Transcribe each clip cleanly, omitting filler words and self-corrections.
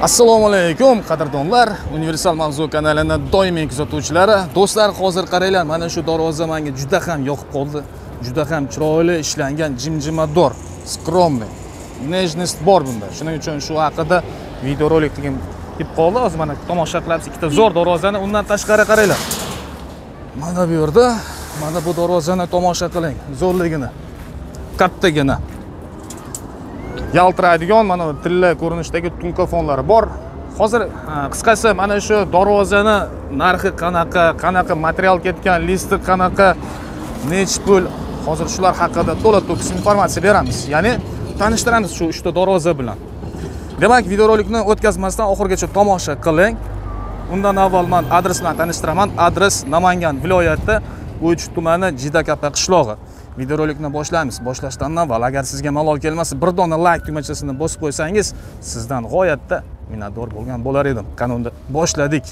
Assalomu alaykum qadrdonlar, Universal Mavzu kanalining doimiy kuzatuvchilari. Do'stlar, hozir qaranglar, mana shu darvoza menga juda ham yoqib qoldi. Juda ham chiroyli ishlangan, jimjimador, skromniy. Nejnost bor bunda. Shuning uchun shu haqida videorolik qilib qoldi. Hozir mana tomosha qilamiz ikkita zo'r darvozani. Undan tashqari qaranglar. Mana bu yerda, mana bu darvozani tomosha qiling, zo'rligini. Kattagina. Yaltiraydigan mana tilla ko'rinishdagi tulka fonlari bor. Hozir qisqasi mana shu darvozani narxi qanaqa material ketgan, listi qanaqa, nech pul, hozir shular haqida to'la-to'kis informatsiya beramiz. Ya'ni tanishtiramiz shu 3 ta darvoza bilan. Demak, videorolikni o'tkazmasdan oxirigacha tomosha qiling. Undan avval men adres bilan tanishtiraman. Adres Namangan viloyati O'ch tumani Jidakapa qishlog'i. Videorolikni boshlaymiz. Boshlashdan avval agar sizga malol kelmasa, bir dona like tugmachasini bosib qo'ysangiz, sizdan g'oyatda minnatdor bo'lgan bo'lar edim. Qanunda boshladik.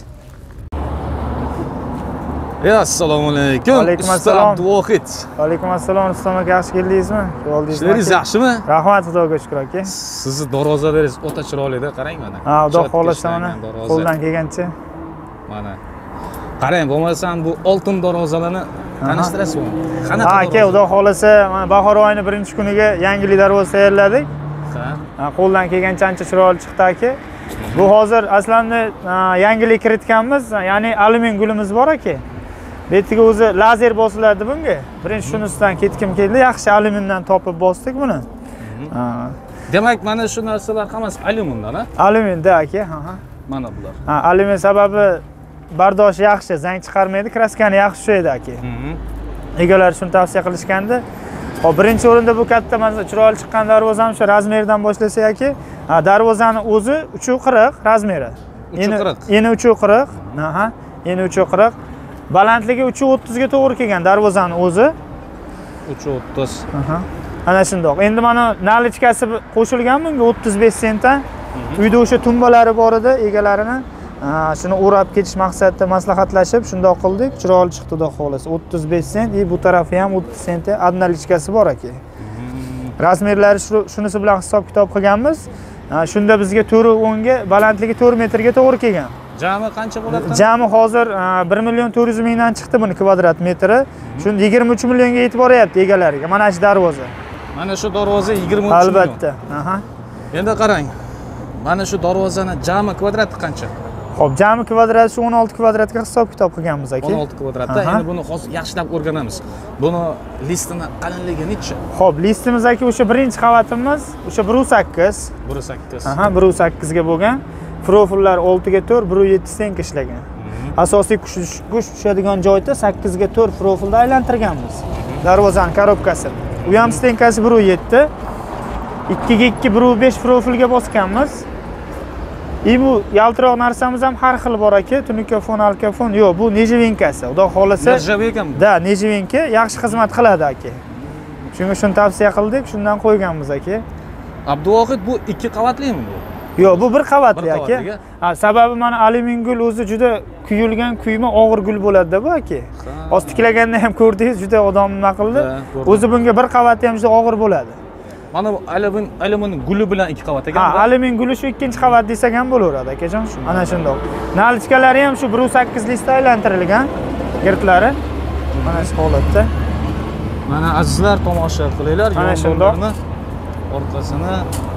Assalomu alaykum. Alaykum assalom. Abduvohid. Alaykum assalom. Rustam aka, yaxshi keldingizmi? Ishlaringiz yaxshimi? Rahmat, Xudoga shukr aka. Sizni darvozalaringiz o'ta chiroyli-da, qarang mana. Ha, Xudo xolasa mana qo'ldan kelgancha. Mana. Qarang, bo'lmasam bu oltin darvozalarni tanishtirasizmi? Qanaqa? Aka, Xudo xolasa, mana bahor oyining 1-kuniga yangilik darvoza tayyorladik. Ha. Qo'ldan kelgancha ancha chiroyli chiqdi aka. Bu hozir aslanda yangilik kiritganmiz, ya'ni alyumin gulimiz bor aka. Betiga o'zi lazer bosiladi bunga. Birinchi shunisidan ketkim keldi, yaxshi alyumindan topib bosdik buni. Demak, mana shu narsalar hammasi alyumindan, ha? Alyuminda aka, ha. Mana bular. Ha, alyumin sababi bardoshi yaxshi, zang chiqarmaydi, kraskani yaxshi tushaydi aka. Egalar shuni tavsiya qilishgandi. Hop, birinchi o'rinda bu katta mana chiroyli chiqqan darvozam shu razmerdan boshlasak aka. Darvozani o'zi 3.40 razmeri. Eni 3.40. Aha, eni 3.40. Balandligi 3.30 ga to'g'ri kelgan darvozani o'zi. 3.30. Aha. Ana shundoq. Endi mana nalichkasi qo'shilgan bunga 35 sentdan. Uyda o'sha tumbalari bor edi, egalarini shuni o'rab ketish maqsadida maslahatlashib shundoq qildik. Chiroyli chiqdi, xudo xolasa. 35 sent, bu tarafi ham 30 sent adnalichkasi bor aka. Razmerlari shunisi bilan hisob-kitob qilganmiz. Shunda bizga 4.10 ga, balandligi 4 metrga to'g'ri kelgan. Jami qancha bo'ladi? Jami hozir 1.400.000 mingdan chiqdi buni kvadrat metri. Shuni 23 millionga yetib boryapti egalariga. Mana shu darvoza. Mana shu darvoza 23 million. Albatta. Aha. Endi qarang. Mana shu darvozani jami kvadrati qancha? Xo'p, jami kvadrati shu 16 kvadratga hisob-kitob qilganmiz aka. 16 kvadratda. Endi buni hozir yaxshilab o'rganamiz. Buni listini qalinligi necha? Xo'p, listimiz aka o'sha birinchi qavatimiz, o'sha 1.8. 1.8. Aha, 1.8 ga bo'lgan. Profillar 6 ga 4, 1.7 stenka ishlagan. Asosiy kuch tushadigan joyda 8 ga 4 profilda aylantirganmiz. Darvozaning korobkasi. U ham stenkasi 1.7. 2 ga 2, 1.5 profilga bosganmiz. Bu yaltiroq narsamiz ham har xil bor aka, tunikafon, alkafon. Yo'q, bu nejivinkasi. Xudo xolasa. Nejivinkami? Da, nejivinka yaxshi xizmat qiladi aka. Shunga shuni tavsiya qildik, shundan qo'yganmiz aka. Abduvohid, bu 2 qavatlimi bu? Yo'q, bu bir qavatli aka. Sababi mana alyumin gul o'zi juda kuyilgan, kuyma og'ir gul bo'ladi-da bu aka. Hozir tiklaganda ham ko'rdingiz, juda odam nima qildi. O'zi bunga bir qavatli ham juda og'ir bo'ladi. Mana bu alyumin guli bilan 2 qavat ekan. Ha, alyumin guli shu 2-qavat desak ham bo'laveradi akajon. Ana shundoq. Nalichkalari ham shu 1.8 listda aylantirilgan, girtlari. Mana shu holatda. Mana azizlar tomosha qilinglar, mana shundoq. Orqasini.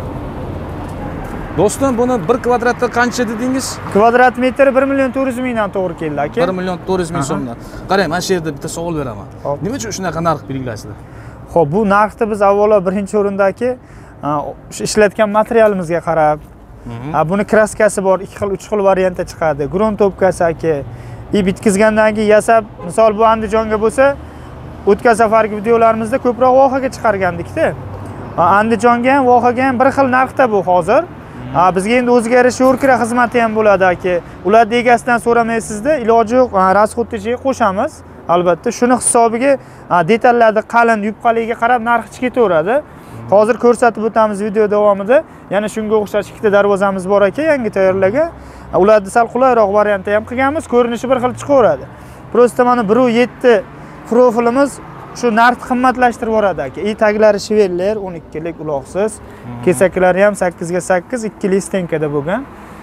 Do'stim, buni 1 kvadratda qancha dedingiz? Kvadrat metri 1.400.000 mingdan to'g'ri keldi aka. 1.400.000 so'mdan. Qarang, mana shu yerda bitta savol beraman. Nima uchun shunaqa narx belgilaysizlar? Xo'p, bu narxni biz avvalo birinchi o'rindagi ishlatgan materialimizga qarab, buni kraskasi bor, 2 xil, 3 xil variantda chiqadi. Gruntopkasi aka, bitkizgandan keyin yasab, misol bu Andijonga bo'lsa, o'tgan safargi videolarimizda ko'proq vohaga chiqargandik-da. Andijonga ham, vohaga ham bir xil narxda bu hozir. Bizga endi o'ziga yarasha o'rkira xizmati ham bo'ladi aka. Ularning egasidan so'ramaysizda, iloji yo'q, rasxodga qo'shamiz. Albatta, shuni hisobiga detallarni qalin, yupqaligiga qarab narxi ketaveradi. Hozir ko'rsatib o'tamiz video davomida. Yana shunga o'xshash ikkita darvozamiz bor aka, yangi tayyorlagan. Ularni sal qulayroq variantda ham qilganmiz, ko'rinishi bir xil chiqaveradi. Prosta mana 1.7 profilimiz shu narx qimmatlashtirib boradi aka. Taglari shivellar 12lik uloqsiz. Kesaklari ham 8 ga 8, 2 li stenkada bo'lgan.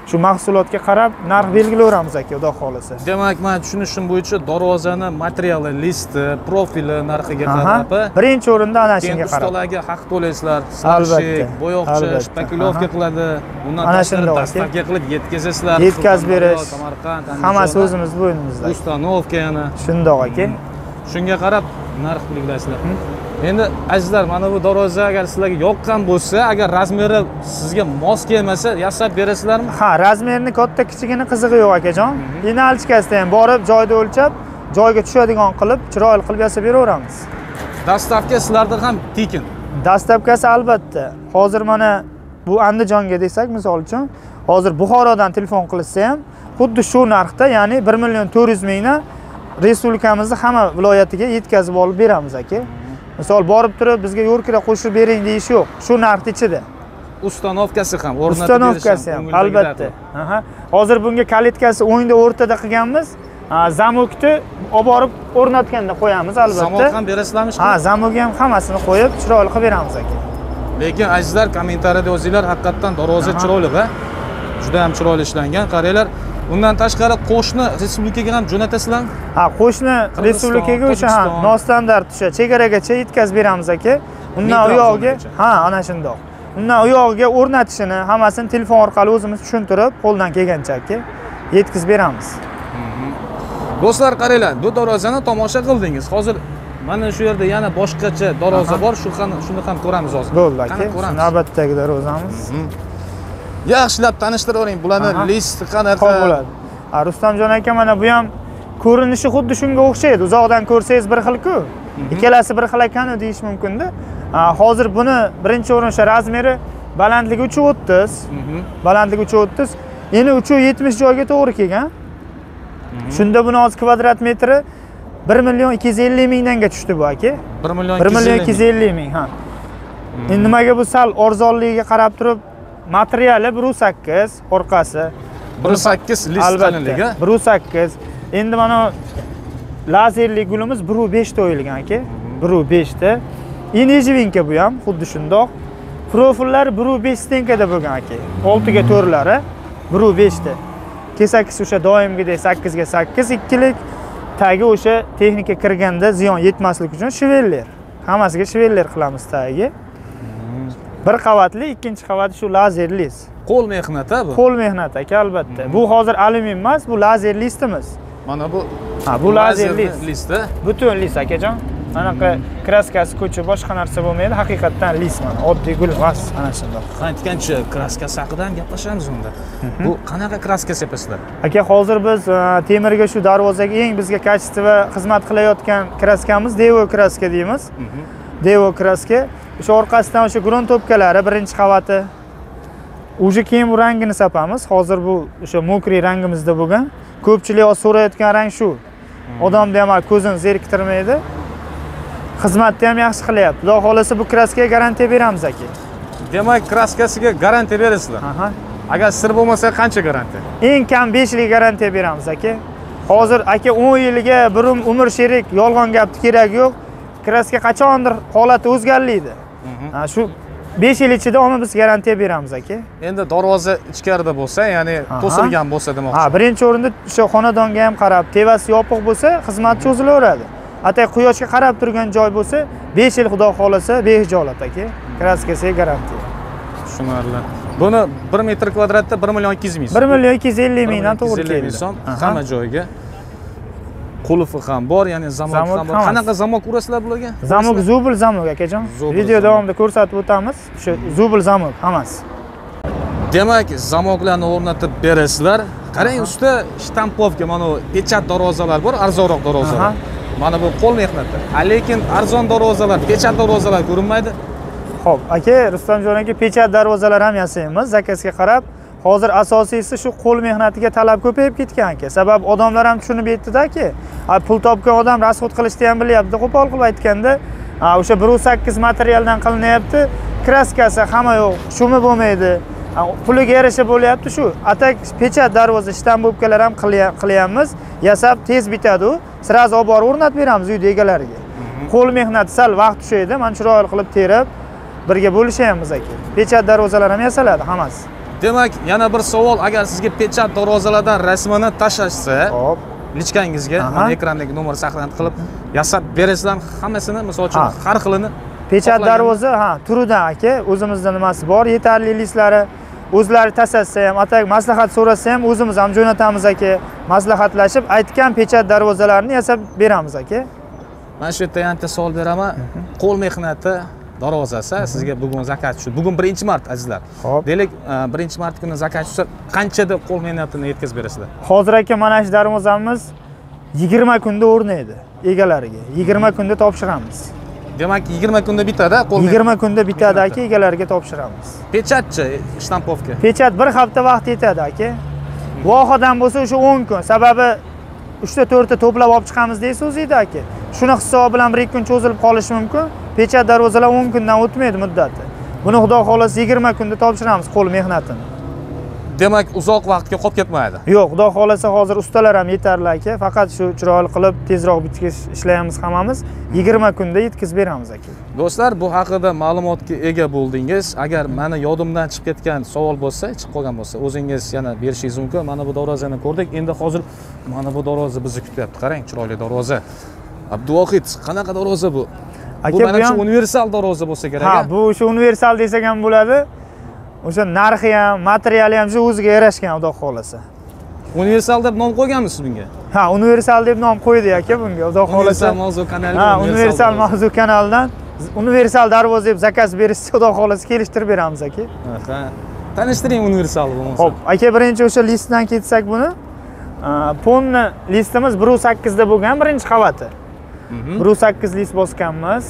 shu mahsulotga qarab narx belgilayveramiz aka, xudo xolisa. Demak, men tushunishim bo'yicha darvozani materiali, listi, profili narxiga qarab, birinchi o'rinda ana shunga qarab. Ustalarga haq to'laysizlar, sarshik, bo'yoqchi, shpakilovka qiladi, undan tashqari dastavka qilib yetkazasizlar. Yetkazib berish, Samarqand, hammasi o'zimiz bo'ynimizda. Ustanovka yana. Shundoq aka. Shunga qarab narx belgilaysizlar. Endi azizlar, mana bu darvoza agar sizlarga yoqqan bo'lsa, agar razmeri sizga mos kelmasa, yasab berasizlarmi? Ha, razmerni katta kichigini qizig'i yo'q akajon. Yo'nalishkasida ham borib, joyda o'lchab, joyga tushadigan qilib, chiroyli qilib yasab beraveramiz. Dastavka sizlarda ham tekin. Dastavkasi albatta. Hozir mana bu Andijonga desak, misol uchun, hozir Buxorodan telefon qilsa ham, xuddi shu narxda, ya'ni 1.400.000 mingdan respublikamizning hamma viloyatiga yetkazib olib beramiz aka. Misol borib turib bizga yo'rkira qo'shib bering deyish yo'q. Shu narx ichida. Ustanovkasi ham o'rnatib berish. Ustanovkasi ham albatta. Hozir bunga kalitkasi o'ngda o'rtada qilganmiz. Zamokni olib borib o'rnatganda qo'yamiz albatta. Zamok ham berasizlarmi? Ha, zamokga ham hammasini qo'yib chiroyli qilib beramiz aka. Lekin azizlar, kommentariyada yozinglar, haqiqatan darvoza chiroyli va juda ham chiroyli ishlangan. Qaranglar. Undan tashqari qo'shni respublikaga ham jo'natasizlarmi? Ha, qo'shni respublikaga o'sha ham nostandart o'sha chegaragacha yetkazib beramiz aka. Undan u yog'iga, ha, ana shundoq. Undan u yog'iga o'rnatishini hammasini telefon orqali o'zimiz tushuntirib, qo'ldan kelgancha aka yetkazib beramiz. Do'stlar, qaranglar, bu darvozani tomosha qildingiz. Hozir mana shu yerda yana boshqacha darvoza bor, shuni ham ko'ramiz hozir. Bo'ldi aka. Navbatdagi darvozamiz. Yaxshilab tanishtiravering, bularni listi qanaqa bo'ladi. Rustamjon aka, mana bu ham ko'rinishi xuddi shunga o'xshaydi. Uzoqdan ko'rsangiz bir xil-ku. Ikkalasi bir xil ekan deyish mumkin-da. Hozir buni birinchi o'rincha razmeri balandligi 3.30. Balandligi 3.30. Endi 3.70 joyga to'g'ri kelgan. Shunda buni hozir kvadrat metri 1.250.000 ga tushdi bu aka. 1.250.000, ha. Endi nimaga bu sal arzonligiga qarab turib materiali 1.8, orqasi 1.8 list qalinligi. 1.8. Endi mana lazerli gulimiz 1.5 ta o'yilgan aka. 1.5 ta. Inejivinka bu ham xuddi shundoq. Profillari 1.5 stenkada bo'lgan aka. 6 ga 4lari 1.5 ta. Kesakisi o'sha doimgidek 8 ga 8 ikkilik. Tagi o'sha texnika kirganda ziyon yetmaslik uchun shiveller. Hammasiga shiveller qilamiz tagiga. Bir qavatli, ikkinchi qavati shu lazerli. Qo'l mehnati bu. Qo'l mehnati aka, albatta. Bu hozir alyumin emas, bu lazer listimiz. Mana bu. Ha, bu lazer listi. Butun list akajon. Anaqa kraskasi ko'cha boshqa narsa bo'lmaydi, haqiqatan list mana. Oddiy gul emas, ana shunday. Aytgancha kraskasi haqida ham gaplashamiz unda. Bu qanaqa kraska sepasizlar? Aka, hozir biz temirga shu darvozaga eng bizga kачество xizmat qilayotgan kraskamiz Devo kraska deymiz. Devo kraska. O'sha orqasidan o'sha gruntopkalari birinchi qavati. Uje keyin bu rangini sapamiz. Hozir bu o'sha mokriy rangimizda bo'lgan. Ko'pchilik so'rayotgan rang shu. Odamni ham ko'zini zeriktirmaydi. Xizmatni ham yaxshi qilyapti. Xudo xolasa bu kraskaga garantiya beramiz aka. Demak, kraskasiga garantiya berasizlar. Agar sir bo'lmasa qancha garantiya? Eng kam 5 yil garantiya beramiz aka. Hozir aka 10 yilga bir umr sherik, yolg'on gapni kerak yo'q. Kraska qachondir holati o'zgarmaydi. Shu 5 yil ichida uni biz garantiya beramiz aka. Endi darvoza ichkarida bo'lsa, ya'ni to'silgan bo'lsa demoqchi. Ha, birinchi o'rinda o'sha xonadonga ham qarab, tevasi yopiq bo'lsa, xizmat cho'zilaveradi. Atay quyoshga qarab turgan joy bo'lsa, 5 yil xudo xolasa behijolat aka. Kraskasiga garantiya. Tushunarli. Buni 1 metr kvadratda 1.200.000. 1.250.000 dan to'g'ri keldi. Hamma joyga. Qulufi ham bor, ya'ni zamok ham bor. Qanaqa zamok urasizlar bularga? Zamok zubl zamok akajon. Video davomida ko'rsatib o'tamiz. Shu zubl zamok hammasi. Demak, zamoklarni o'rnatib berasizlar. Qarang, usta shtampovka, mana bu pechat darvozalar bor, arzonroq darvozalar. Mana bu qo'l mehnati. Lekin arzon darvozalar, pechat darvozalar ko'rinmaydi. Xo'p, aka, Rustamjon aka, pechat darvozalar ham yasaymiz, zakazga qarab. Hozir asosiysi shu qo'l mehnatiga talab ko'payib ketgan aka. Sabab odamlar ham tushunib yetdi-ki, pul topgan odam rasxod qilishni ham bilyapti. Qo'pol qilib aytganda, o'sha 1.8 materialdan qilinyapti. Kraskasi hamma yo'q, shumi bo'lmaydi. Puliga yarasha bo'lyapti shu. Atak pechat darvoza shtampovkalar ham qilyapmiz. Yasab tez bitadi u. Sirazi olib borib o'rnatib beramiz uy egalariga. Qo'l mehnati sal vaqt tushaydi. Men chiroyli qilib terib birga bo'lishamiz aka. Pechat darvozalar ham yasaladi hammasi. Demak, yana bir savol, agar sizga pechat darvozalardan rasmini tashlashsa, Hop. lichkangizga mana ekrandagi nomer saqlanib qilib yasab berasizlarmi hammasini, misol uchun har xilini? Pechat darvoza, turidan aka, o'zimizda nimasi bor, yetarli listlari, o'zlari tasatsa ham, atak maslahat so'rasa ham o'zimiz ham jo'natamiz aka. Maslahatlashib, aytgan pechat darvozalarni yasab beramiz aka. Mana shu yerda yana savol beraman. Qo'l mehnati darvozasi sizga bugun zakaz tushdi. Bugun 1-mart azizlar. Xo'p. Deylik, 1-mart kuni zakaz tushsa, qanchada qo'l mehnatini yetkazib berasizlar? Hozir aka mana shu darvozamiz 20 kunda o'rnaydi egalariga. 20 kunda topshiramiz. Demak, 20 kunda bitadi, qo'l 20 kunda bitadi aka, egalariga topshiramiz. Pechatchi, shtampovka. Pechat bir hafta vaqt yetadi aka. Vohadan bo'lsa o'sha 10 kun. Sababi 3 ta 4 ta to'plab olib chiqamiz deysiz o'zingizda aka. Shuni hisobi bilan 1-2 kun cho'zilib qolishi mumkin. Pechat darvozalar 10 kundan o'tmaydi muddati. Buni xudo xolasa 20 kunda topshiramiz qo'l mehnatini. Demak, uzoq vaqtga qolib ketmaydi. Yo'q, xudo xolasa hozir ustalar ham yetarli aka. Faqat shu chiroyli qilib tezroq bitkiz ishlaymiz hammamiz. 20 kunda yetkazib beramiz aka. Do'stlar, bu haqida ma'lumotga ega bo'ldingiz. Agar meni yodimdan chiqib ketgan savol bo'lsa, chiqib qolgan bo'lsa, o'zingiz yana berishingiz mumkin. Mana bu darvozani ko'rdik. Endi hozir mana bu darvoza bizni kutyapti. Qarang, chiroyli darvoza. Abduvohid, qanaqa darvoza bu? Bu mana shu universal darvoza bo'lsa kerak. Ha, bu shu universal desak ham bo'ladi. O'sha narxi ham, materiali ham shu o'ziga yarashgan, xudo xolasa. Universal deb nom qo'yganmisiz bunga? Ha, universal deb nom qo'ydik aka bunga, xudo xolasa. Universal mavzu kanaliga. Ha, universal mavzu kanalidan universal darvoza deb zakaz berishsa, xudo xolasa kelishtirib beramiz aka. Ha. Tanishtiring universal bo'lmasa. Xo'p, aka birinchi o'sha listdan ketsak buni. Ponni listimiz 1.8 da bo'lgan, birinchi qavati. 1.8 list bosganmiz.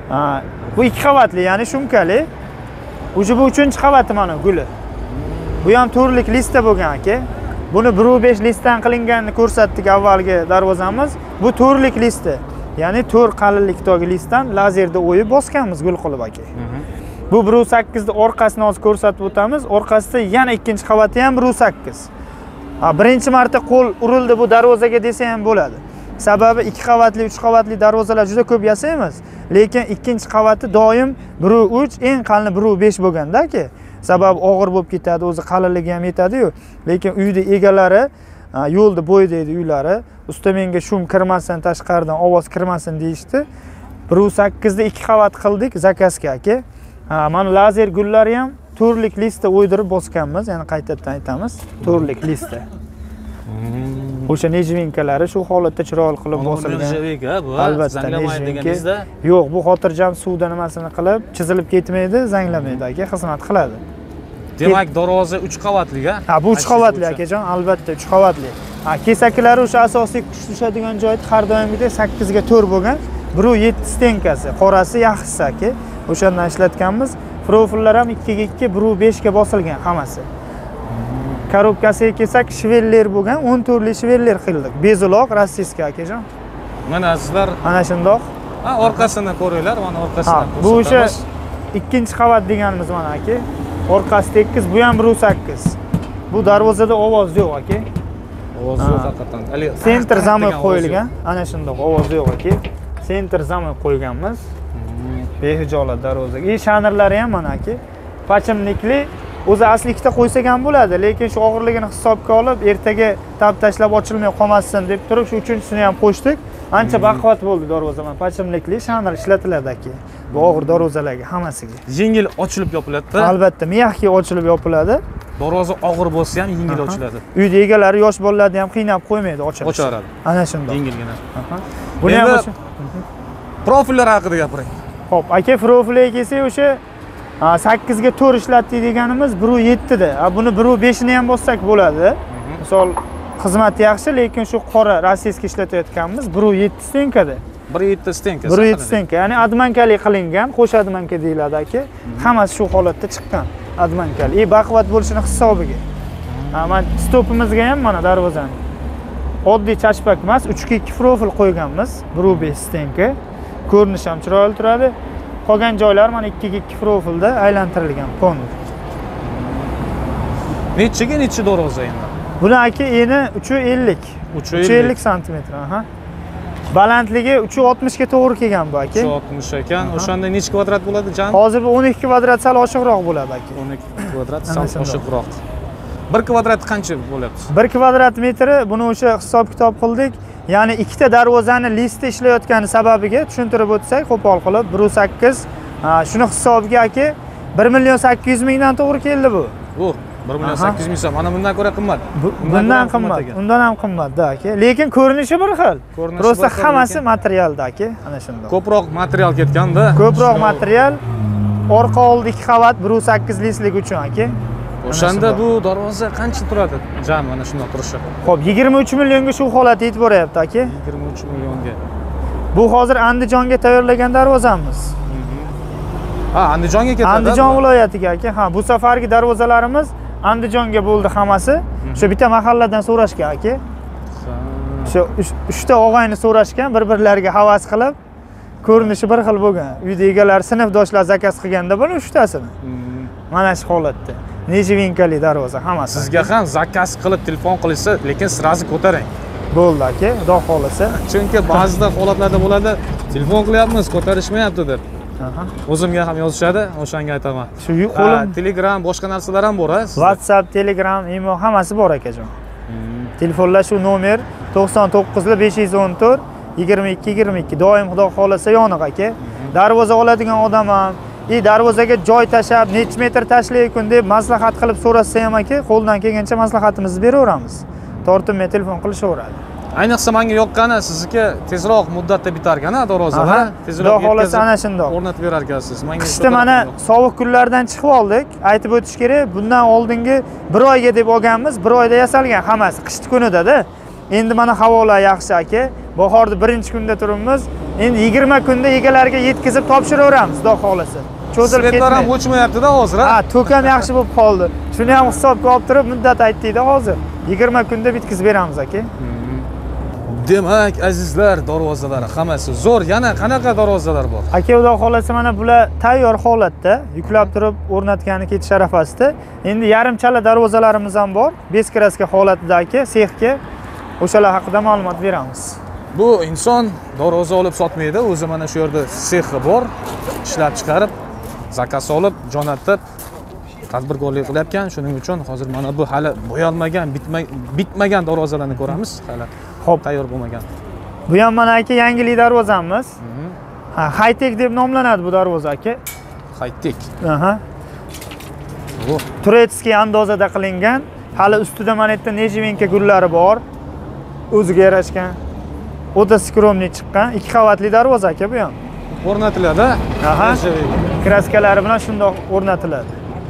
Bu 2 qavatli, ya'ni shumkali. O'sha bu 3-qavati mana guli. Bu ham to'rlik listda bo'lgan aka. Buni 1.5 listdan qilinganini ko'rsatdik avvalgi darvozamiz. Bu to'rlik listi. Ya'ni 4 qalinlikdagi listdan lazerda o'yib bosganmiz gul qilib aka. Bu 1.8 da orqasini hozir ko'rsatib o'tamiz. Orqasida yana 2-qavati ham 1.8. Birinchi marta qo'l urildi bu darvozaga desa ham bo'ladi. Sababi 2 qavatli, 3 qavatli darvozalar juda ko'p yasaymiz, lekin 2-qavati doim 1.3, eng qalini 1.5 bo'lganda aka. Sababi og'ir bo'lib ketadi, o'zi qalinligi ham yetadi-yu. Lekin uyda egalari yo'lda bo'ydaydi uylari, usta menga shum kirmasin, tashqaridan ovoz kirmasin deyishdi. 1.8 da 2 qavat qildik zakazga aka. Mana lazer gullari ham to'rlik listda o'ydirib bosganmiz, ya'ni qaytadan aytamiz, to'rlik listda. O'sha nejvinkalari shu holatda chiroyli qilib bosilgan. Nejvinka bu, albatta zanglamaydiganingizda. Yo'q, bu xotirjam suvda nimasini qilib, chizilib ketmaydi, zanglamaydi aka, xizmat qiladi. Demak, darvoza 3 qavatli-ga? Ha, bu 3 qavatli akajon, albatta 3 qavatli. Kesaklari o'sha asosiy kuch tushadigan joyi har doimgidek 8 ga 4 bo'lgan, 1.7 stenkasi, qorasi yaxshisi aka. O'shandan ishlatganmiz. Profillar ham 2 ga 2, 1.5 ga bosilgan hammasi. Korobkasiga kelsak, shveller bo'lgan, 10 turli shveller qildik. Bezuloq, rossiyskiy akajon. Mana sizlar ana shundoq. Ha, orqasini ko'ringlar, mana orqasidan. Bu o'sha 2-qavat deganimiz mana aka. Orqasi tekis, bu ham 1.8. Bu darvozada ovoz yo'q aka. Ovoz yo'q haqiqatan. Sentr zamoy qo'yilgan, ana shundoq ovoz yo'q aka. Sentr zamoy qo'yganmiz. Behijolat darvozaga. Shanirlari ham mana aka. Pachimlikli. O'zi aslikda qo'ysak ham bo'ladi, lekin shu og'irligini hisobga olib, ertaga tab tashlab ochilmay qolmasin deb turib, shu 3-chisini ham qo'shdik. Ancha baquvvat bo'ldi darvoza. Mana pachimlikli shanir ishlatiladi aka. Bu og'ir darvozalarga hammasiga. Yengil ochilib yopiladi. Albatta, miyaqki ochilib yopiladi. Darvoza og'ir bo'lsa ham yengil ochiladi. Uyda egalari yosh bolalarni ham qiynab qo'ymaydi ochilib. Ocharadi. Ana shunday. Yengilgina. Buni ham profillar haqida gapiring. Xo'p, aka profiliga kelsak, o'sha 8 ga 4 ishlatdik deganimiz 1.7 da. Buni 1.5 ni ham bossak bo'ladi. Misol xizmat yaxshi, lekin shu qora rossiyskiy ishlatayotganimiz 1.7 stenkada. 1.7 stenka. 1.7 stenka, ya'ni admankali qilingan, qo'sh admanka deyiladi aka. Hammasi shu holatda chiqqan admankali. Baquvvat bo'lishini hisobiga. Mana stopimizga ham mana darvozani. Oddiy chashpak emas, 3 ga 2 profil qo'yganmiz, 1.5 stenka. Ko'rinishi ham chiroyli turadi. Qolgan joylar mana 2 ga 2 profilda aylantirilgan konur. Nechiga nechi darvoza endi? Buni aka eni 350. 350 sm, aha. Balandligi 360 ga to'g'ri kelgan bu aka. 360 ekan. O'shanda necha kvadrat bo'ladi jami? Hozir bu 12 kvadrat sal oshiqroq bo'ladi aka. 12 kvadrat sal oshiqroq. 1 kvadrat qancha bo'lyapti? 1 kvadrat metri buni o'sha hisob-kitob qildik. Ya'ni ikkita darvozani listi ishlayotgani sababiga tushuntirib o'tsak, qo'pol qilib 1.8 shuni hisobiga aka 1.800 mingdan to'g'ri keldi bu. Bu 1.800 ming so'm. Mana bundan ko'ra qimmat. Bundan qimmat, undan ham qimmat-da aka. Lekin ko'rinishi bir xil. Prosta hammasi materialda aka, ana shunday. Ko'proq material ketganda. Ko'proq material. Orqa oldi 2 qavat 1.8 listlik uchun aka. O'shanda bu darvoza qancha turadi? Jami mana shunday turishi. Xo'p, 23 millionga shu holat yetib boryapti aka. 23 millionga. Bu hozir Andijonga tayyorlagan darvozamiz. Ha, Andijonga ketadi. Andijon viloyatiga aka. Ha, bu safargi darvozalarimiz Andijonga bo'ldi hammasi. Shu bitta mahalladan so'rashgan aka. Shu 3 ta og'ayni so'rashgan, bir-birlariga havas qilib, ko'rinishi bir xil bo'lgan. Uyda egalar, sinfdoshlar zakaz qilganda buni 3 tasini. Mana shu holatda. Nejivinkali darvoza hammasi. Sizga ham zakaz qilib telefon qilsa, lekin sirazi ko'taring. Bo'ldi aka, xudo xolasa. Chunki ba'zida holatlarda bo'ladi, telefon qilyapmiz, ko'tarishmayapti deb. O'zimga ham yozishadi, o'shanga aytaman. Shu qo'lim Telegram, boshqa narsalar ham bor, ha? WhatsApp, Telegram, email hammasi bor akajon. Telefonlar shu nomer 99 514 22 22. Doim xudo xolasa yoniq aka. Darvoza oladigan odam ham darvozaga joy tashab, necha metr tashlayman deb maslahat qilib so'rasa ham aka, qo'ldan kelgancha maslahatimizni beraveramiz. Tortinmay telefon qilishaveradi. Ayniqsa menga yoqqani sizniki tezroq muddatda bitar ekan, darvozalar. Tezroq xohlasa ana shundoq o'rnatib berar ekansiz. Menga qishda mana sovuq kunlardan chiqib oldik. Aytib o'tish kerak, bundan oldingi 1 oyga deb olganmiz, 1 oyda yasalgan hammasi qishti kunida-da. Endi mana havolar yaxshi aka. Bahorda 1-kunda turibmiz. Endi 20 kunda egalariga yetkazib topshiraveramiz, xudo xolasa. Cho'zilib ketdi. Svetlar ham o'chmayapti-da hozir, ha? Ha, to'kam yaxshi bo'lib qoldi. Shuni ham hisobga olib turib, muddat aytdik-da hozir. 20 kunda bitkazib beramiz aka. Demak, azizlar, darvozalar hammasi zo'r. Yana qanaqa darvozalar bor? Aka, xudo xolasa mana bular tayyor holatda, yuklab turib o'rnatgani ketish arafasida. Endi yarimchala darvozalarimiz ham bor. Beskraska holatida aka, sexga. O'shalar haqida ma'lumot beramiz. Bu inson darvoza olib sotmaydi, o'zi mana shu yerda sexi bor, ishlab chiqarib, zakaz olib, jo'natib, tadbirkorlik qilyapkan. Shuning uchun hozir mana bu hali bo'yalmagan, bitmagan darvozalarni ko'ramiz, hali xo'p tayyor bo'lmagan. Bu ham mana aka yangilik darvozamiz. Ha, high-tech deb nomlanadi bu darvoza aka. High-tech. Aha. Bu Turetskiy andozada qilingan. Hali ustida mana yerda nejivinka gullari bor. O'ziga yarashgan. O'ta skromli chiqqan 2 qavatli darvoza aka bu ham. O'rnatiladi. Aha. Kraskalari bilan shundoq o'rnatiladi.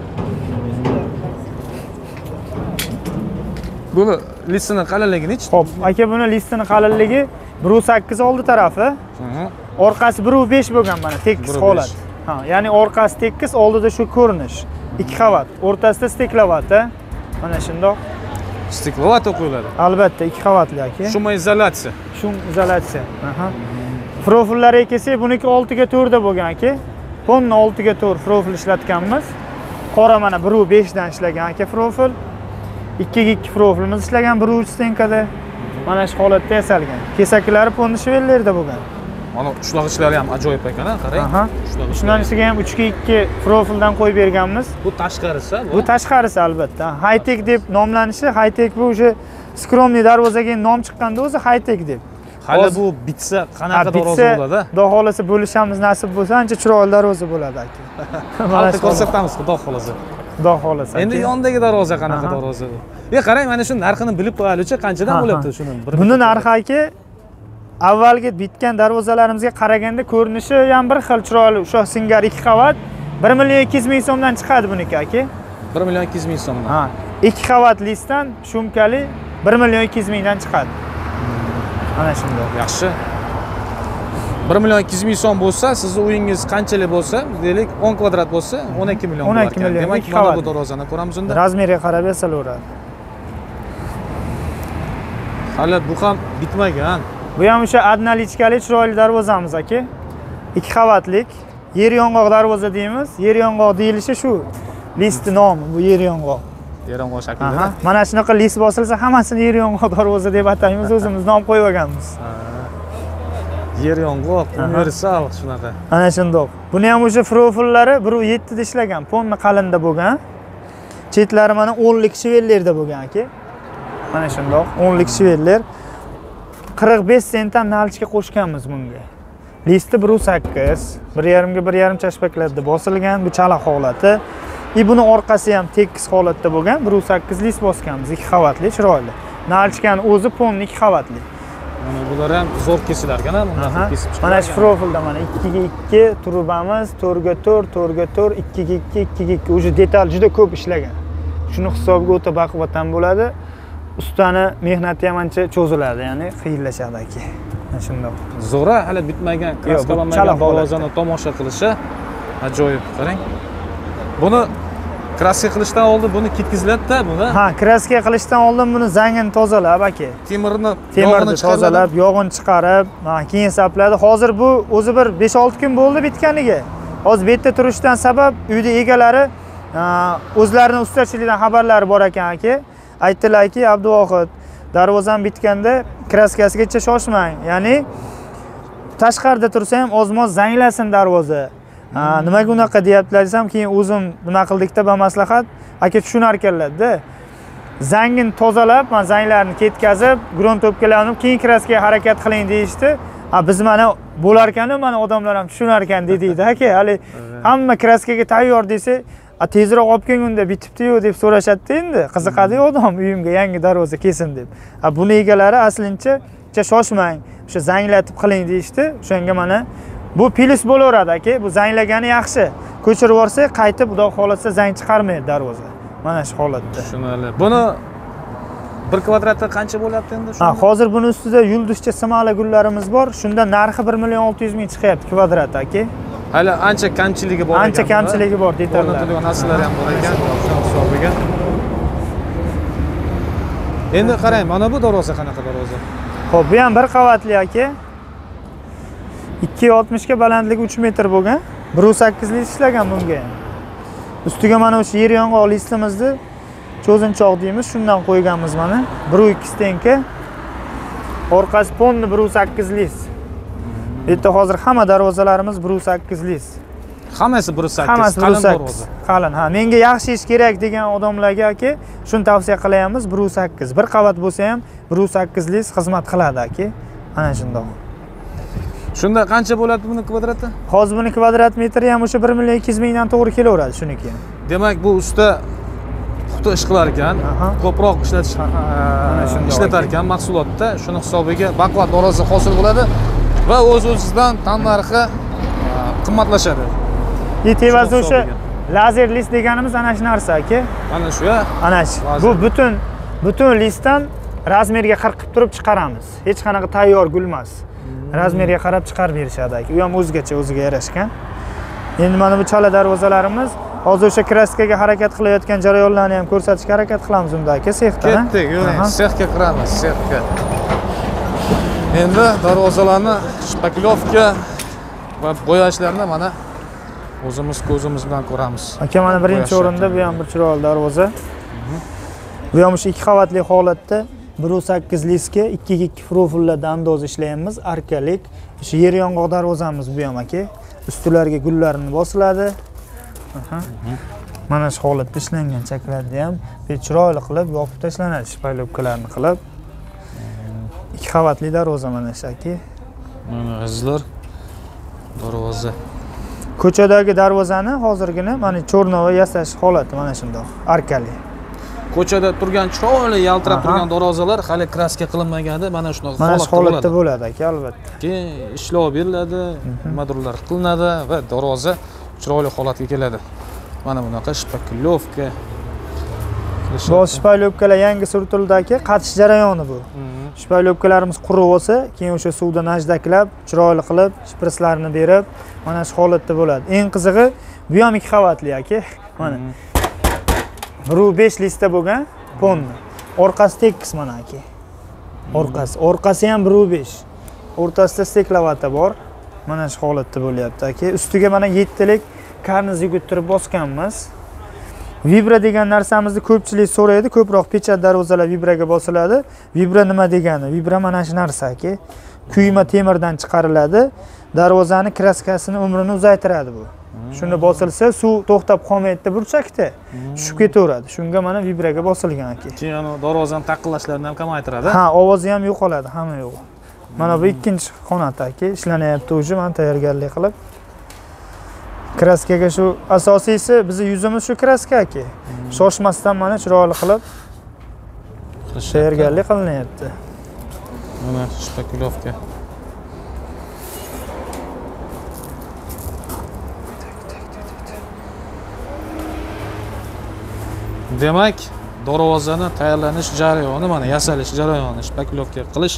Buni listini qalinligi nechi? Xo'p, aka buni listini qalinligi 1.8 oldi tarafi. Orqasi 1.5 bo'lgan mana tekis holat. Ha, ya'ni orqasi tekis, oldida shu ko'rinish. 2 qavat, o'rtasida steklovat, mana shundoq. Steklovat qo'yiladi. Albatta, 2 qavatli aka. Shuma izolyatsiya. Shum izolyatsiya. Aha. Profillariga kelsak, buniki 6 ga 4 da bo'lgan aka. Ponni 6 ga 4 profil ishlatganmiz. Qora mana 1.5 dan ishlagan aka profil. 2 ga 2 profilimiz ishlagan 1.3 stenkada. Mana shu holatda yasalgan. Kesaklari ponni shvellerda bo'lgan. Mana ushlag'ichlari ham ajoyib ekan, qarang. Aha. Ushlanishiga ham 3 ga 2 profildan qo'yib berganmiz. Bu tashqarisi, bu tashqarisi albatta. High-tech deb nomlanishi, high-tech bu o'sha skromniy darvozaga nom chiqqanda o'zi high-tech deb. Hali bu bitsa qanaqa darvoza bo'ladi? Xudo xolasa bo'lishamiz nasib bo'lsa, ancha chiroyli darvoza bo'ladi aka. Mana shu ko'rsatamiz, xudo xolasa. Xudo xolasa. Endi yondagi darvoza qanaqa darvoza? Qarang, mana shu narxini bilib qo'yaylik-chi, qanchadan bo'lyapti shuni? Buni narxi aka avvalgi bitgan darvozalarimizga qaraganda ko'rinishi ham bir xil chiroyli. O'sha singar 2 qavat 1.200.000 so'mdan chiqadi buniki aka. 1.200.000 so'mdan. Ha, 2 qavat listdan shumkali 1.200.000 dan chiqadi. Mana shunday. Yaxshi. 1.200.000 so'm bo'lsa, sizning uyingiz qanchalik bo'lsa, deylik 10 kvadrat bo'lsa, 12 million bo'lar ekan. Demak, mana bu darvozani ko'ramiz unda. Razmeriga qarab yasaveradi. Hali bu ham bitmagan. Bu ham o'sha adnalichkali chiroyli darvozamiz aka. 2 qavatlik yer yong'oq darvoza deymiz. Yer yong'oq deyilishi shu. Listi nomi bu yer yong'oq. Yer yong'oq shaklida. Mana shunaqa list bosilsa hammasini yer yong'oq darvoza deb ataymiz, o'zimiz nom qo'yib olganmiz. yer yong'oq, universal shunaqa. Ana shundoq. Buni ham o'sha profillari 1.7 da ishlagan, ponni qalinda bo'lgan. Chetlari mana 10lik shivellarda bo'lgan aka. Mana shundoq 10lik shivellar. 45 sent ham nalchga qo'shganmiz bunga. Listi 1.8, 1.5 ga 1.5 chashbaklarda bosilgan, bu chala holati. Buni orqasi ham tekis holatda bo'lgan, 1.8 list bosganmiz, 2 qavatli, chiroyli. Nalchgan o'zi ponni 2 qavatli. Mana bular ham zo'r kesilarkan, bundan kesib chiqadi. Mana shu profilda mana 2 ga 2 turbamiz, 4 ga 4, 4 ga 4, 2 ga 2, 2 ga 2. O'sha detal juda ko'p ishlagan. Shuni hisobiga o'ta baquvvat ham bo'ladi. Ustani mehnati ham ancha cho'ziladi, ya'ni qiyinlashadi aka. Mana shundoq. Zo'ra, hali bitmagan, kraskalanmagan darvozani tomosha qilishi ajoyib. Qarang. Buni kraska qilishdan oldin buni ketkiziladi-da, buni. Ha, kraska qilishdan oldin buni zangini tozalab aka. Temirni tozalab, yog'ini chiqarib, keyin sapladi. Hozir bu o'zi bir 5-6 kun bo'ldi bitganiga. Hozir bu yerda turishdan sabab uyda egalari o'zlarining ustachiligidan xabarlari bor ekan aka. Aytdilarki, Abduvohid, darvozam bitganda kraskasigacha shoshmang. Ya'ni tashqarida tursa ham ozmoz zanglasin darvoza. Nimaga unaqa deyaptilar desam, keyin o'zim nima qildikda bamaslahat aka tushunar ekanlar-da. Zangini tozalab, men zanglarni ketkazib, grunt o'pkalanib, keyin kraskaga harakat qiling deyishdi. Biz mana bo'lar ekan-ku, mana odamlar ham tushunar ekan dedi-da aka. Hali hamma kraskaga tayyor desa, tezroq olib keling unda bitibdi-yu deb so'rashadi endi. Qiziqadi odam uyimga yangi darvoza kesin deb. Buni egalari aslincha shoshmang, o'sha zanglatib qiling deyishdi. O'shanga mana bu pilis bo'laveradi aka. Bu zanglagani yaxshi. Ko'chirib yuborsa, qaytib xudo xolasa zang chiqarmaydi darvoza. Mana shu holatda. Tushunarli. Buni 1 kvadratda qancha bo'lyapti endi shunda? Hozir buni ustida yulduzcha simali gullarimiz bor. Shunda narxi 1.600.000 chiqyapti kvadrat aka. Hali ancha kamchiligi bor ekan. Ancha kamchiligi bor detallar. O'rnatilgan narsalar ham bor ekan. O'sha hisobiga. Endi qarang, mana bu darvoza qanaqa darvoza? Xo'p, bu ham 1 qavatli aka. 2.60 ga balandligi 3 metr bo'lgan. 1.8 lik ishlagan bunga. Ustiga mana o'sha yer yong'oq listimizni cho'zinchoq deymiz, shundan qo'yganmiz mana. 1.2 stenka. Orqasi ponni 1.8 lik. Bu yerda hozir hamma darvozalarimiz 1.8 lik. Hammasi 1.8. Hammasi 1.8. Qalin. Menga yaxshi ish kerak degan odamlarga aka, shuni tavsiya qilayapmiz 1.8. 1 qavat bo'lsa ham 1.8 lik xizmat qiladi aka. Mana shundoq. Shunda qancha bo'ladi buni kvadrati? Hozir buni kvadrat metri ham o'sha 1.200.000 dan to'g'ri kelaveradi shuniki. Demak, bu usta puxta ish qilar ekan, ko'proq ishlatar ekan mahsulotda, shuni hisobiga baquvvat darvoza hosil bo'ladi va o'z-o'zidan tan narxi qimmatlashadi. Tevazda o'sha lazer list deganimiz ana shu narsa aka. Mana shu-ya. Ana shu. Bu butun listdan razmerga qirqib turib chiqaramiz. Hech qanaqa tayyor gul emas. Razmerga qarab chiqarib berishadi aka. U ham o'zgacha, o'ziga yarashgan. Endi mana bu chala darvozalarimiz hozir o'sha kraskaga harakat qilayotgan jarayonlarni ham ko'rsatishga harakat qilamiz unda aka, sexda. Ketdik, yo'ling, sexga kiramiz, sexga. Endi darvozalarni shpaklovka va bo'yashlarni mana o'zimiz ko'zimiz bilan ko'ramiz. Aka, mana birinchi o'rinda bu ham bir chiroyli darvoza. Bu ham o'sha 2 qavatli holatda 1.8 liskga 2 ga 2 profillarda andoz ishlayapmiz. Arkalik. O'sha yer yong'oq darvozamiz bu ham aka. Ustilarga gullarni bosiladi. Mana shu holatda ishlangan chaklarni ham chiroyli qilib yopib tashlanadi, shpaylovkalarni qilib. 2 qavatli darvoza mana shu aka. Mana azizlar darvoza. Ko'chadagi darvozani hozirgina mana cho'rnova yasash holati mana shundoq, arkali. Ko'chada turgan chiroyli yaltirab turgan darvozalar hali kraska qilinmaganda mana shunaqa holatda bo'ladi aka, albatta. Keyin ishlov beriladi, nimadirlar qilinadi va darvoza chiroyli holatga keladi. Mana bunaqa shpaklovka. Bu shpaylovkalar yangi surtildi aka, qatish jarayoni bu. Shpaylovkalarimiz quruq bo'lsa, keyin o'sha suvda najdaklab, chiroyli qilib, shprislarini berib, mana shu holatda bo'ladi. Eng qizig'i, bu ham 2 qavatli aka. Mana 1.5 lista bo'lgan ponni. Orqasi tekis mana aka. Orqasi ham 1.5. O'rtasida steklavata bor. Mana shu holatda bo'lyapti aka. Ustiga mana 7 lik karniz yugurtirib bosganmiz. Vibra degan narsamizni ko'pchilik so'raydi. Ko'proq pechat darvozalar vibraga bosiladi. Vibra nima degani? Vibra mana shu narsa aka. kuyma temirdan chiqariladi. Darvozani kraskasini umrini uzaytiradi bu. Shunda bosilsa, suv to'xtab qolmaydi burchakda. Tushib ketaveradi. Shunga mana vibraga bosilgan aka. Keyin darvozani taqillashlarini ham kamaytiradi. Ha, ovozi ham yo'qoladi, hamma yo'q. Mana bu ikkinchi qanot aka, ishlanyapti o'zi, men tayyorgarlik qilib. Kraskaga shu asosiysi bizi yuzimiz shu kraska aka. Shoshmasdan mana chiroyli qilib tayyorgarlik qilinyapti. Mana shpakilovka. Demak, darvozani tayyorlanish jarayoni, mana yasalish jarayoni, shpakilovka qilish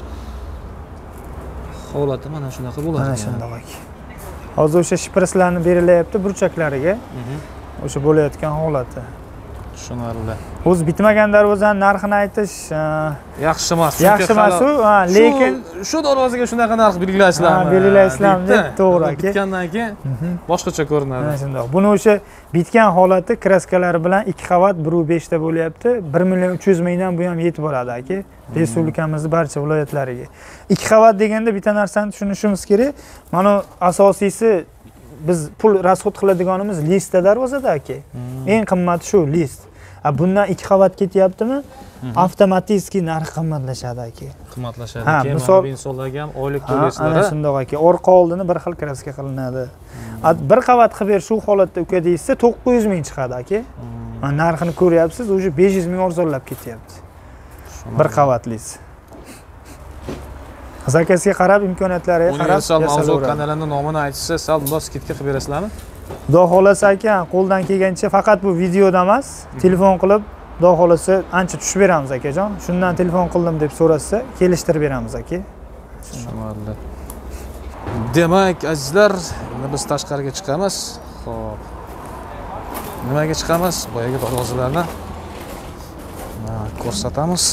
holati mana shunaqa bo'ladi. Mana shunday aka. Hozir o'sha shpritslarni berilyapti burchaklariga. O'sha bo'layotgan holati. Tushunarli. O'zi bitmagan darvozani narxini aytish yaxshi emas. Yaxshi emas u, lekin shu darvozaga shunaqa narx belgilaysizlarmi? Belgilaysizlarmi deb to'g'ri aka. Bitgandan keyin boshqacha ko'rinadi. Mana shunday. Buni o'sha bitgan holati kraskalari bilan 2 qavat 1.5 ta bo'lyapti. 1.300.000 dan bu ham yetib boradi aka. Respublikamizning barcha viloyatlariga. 2 qavat deganda bitta narsani tushunishimiz kerak. Mana asosiysi biz pul rasxod qiladiganimiz listda darvozada aka. Eng qimmati shu list. Bundan 2 qavat ketyaptimi? Avtomatik narx qimmatlashadi aka. Qimmatlashadi. Keyin misol insonlarga ham oylik to'laysizlar. Ana shunday aka. Orqa oldini bir xil kraska qilinadi. 1 qavat qilib ber shu holatda uka deysiz 900.000 chiqadi aka. Mana narxini ko'ryapsiz, o'sha 500.000 arzonlab ketyapti. 1 qavatlis. Zakasiga qarab, imkoniyatlariga qarab Universal mavzu kanalining nomini aytsa, sal bundoq skidka qilib berasizlarmi? Xudo xolasa aka, qo'ldan kelgancha faqat bu videoda emas, telefon qilib, xudo xolasa ancha tushib beramiz akajon. Shundan telefon qildim deb so'rasa, kelishtirib beramiz aka. Tushunarli. Demak, azizlar, biz tashqariga chiqamiz. Xo'p. Nimaga chiqamiz? Boyaga darvozalarni ko'rsatamiz.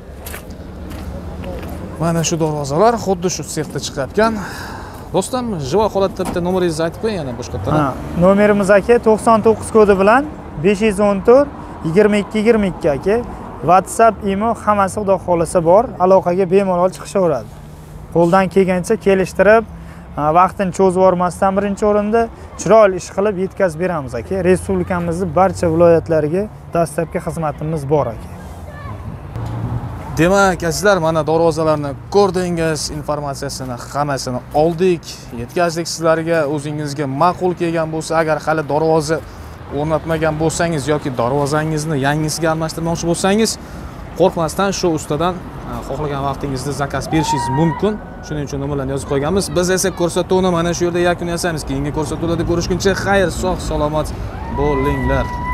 Mana shu darvozalar xuddi shu sexda chiqayotgan. Do'stim, javob holatda bitta nomeringizni aytib qo'ying yana boshqatdan. Nomerimiz aka 99 kodi bilan 514 22 22 aka. WhatsApp, imo hammasi xudo xolasa bor. Aloqaga bemalol chiqishaveradi. Qo'ldan kelgancha kelishtirib, vaqtini cho'zib yormasdan birinchi o'rinda chiroyli ish qilib yetkazib beramiz aka. Respublikamizning barcha viloyatlariga dastlabki xizmatimiz bor aka. Demak, azizlar, mana darvozalarni ko'rdingiz, informatsiyasini hammasini oldik, yetkazdik sizlarga. O'zingizga ma'qul kelgan bo'lsa, agar hali darvoza o'rnatmagan bo'lsangiz yoki darvozangizni yangisiga almashtirmoqchi bo'lsangiz, qo'rqmasdan shu ustadan xohlagan vaqtingizda zakaz berishingiz mumkin. Shuning uchun nomerlarni yozib qo'yganmiz. Biz esa ko'rsatuvni mana shu yerda yakun yasaymiz. Keyingi ko'rsatuvlarda ko'rishguncha xayr, sog' salomat bo'linglar.